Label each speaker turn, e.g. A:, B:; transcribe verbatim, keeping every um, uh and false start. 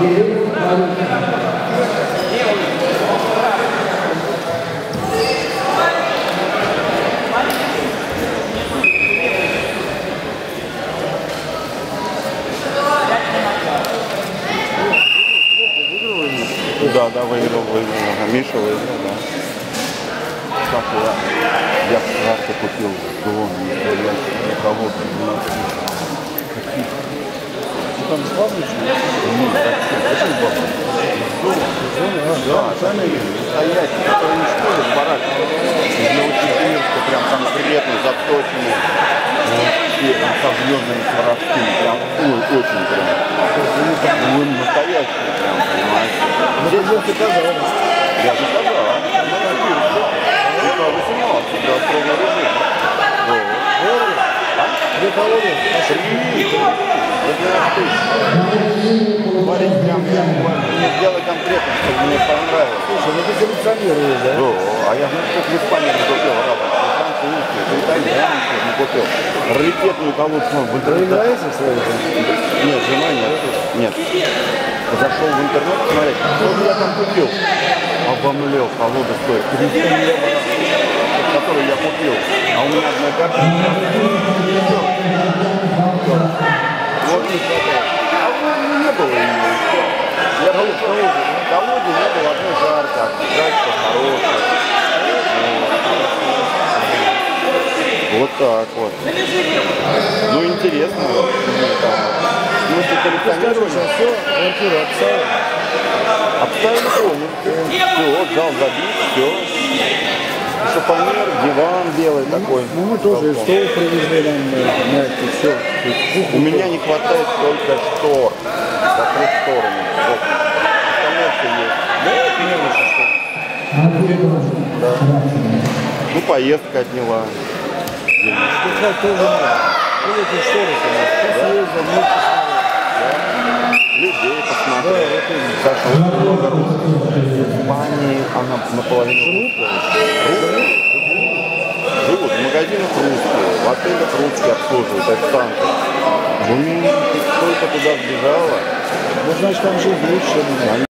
A: Да, да, выиграл, выиграл. Ага, Миша выиграл, да. Так, я, я вчера купил дом, настоящий, колодку двенадцать. Какие?
B: Ну там славный?
A: Ну, вообще, очень плохо. Да, сами настоящий, который не школе, в бараке. Из Новосибирска, прям конкретно заточенный. Вообще, там со звездами Саровскими, прям, ой, очень прям. Он настоящий, прям, понимаете.
B: Здесь же заказал.
A: Я заказал. Это восемнадцать, да, строгий режим.
B: Дорого? Две колоды?
A: Три. Варить прям, прям, не сделай конкретно, чтобы мне понравилось.
B: Слушай, ну ты коллекционируешь, да?
A: Да, а я, ну, сколько в Испании не купил, разом. Французский, итальянский не купил. Раритетную колодку в интернете.
B: Тебе нравится свои?
A: Нет, жена нет. Нет. Зашел в интернет смотреть, что же я там купил. Обомлел, колода стоит триста евро, который я купил. А у меня одна карта. Вот не хватает. А у меня не было ее. Я говорю, в колоде. В колоде не было одной жарки, качество хорошее. Вот так вот. Ну интересно. Ну, если коллекционирование,
B: все, квартиру обставили.
A: обставили полностью. Все, зал забит, все. Шифонер, диван белый такой.
B: Ну мы тоже и стол привезли нам мягкий, все.
A: У меня не хватает только штор. Закрыть шторами. Остальное все есть.
B: Да, это не лучше, что.
A: Да. Ну, поездка отняла.
B: Отдыхать тоже надо. Ну, эти шторы, конечно. Съездил, ну,
A: Людей посмотрел.
B: да,
A: Саша, очень много русских. В Испании она наполовину русская. Русские живут в магазинах русские, в отелях русские обслуживают, официанты. Ну, столько туда сбежало.
B: ну, значит, там жизнь лучше.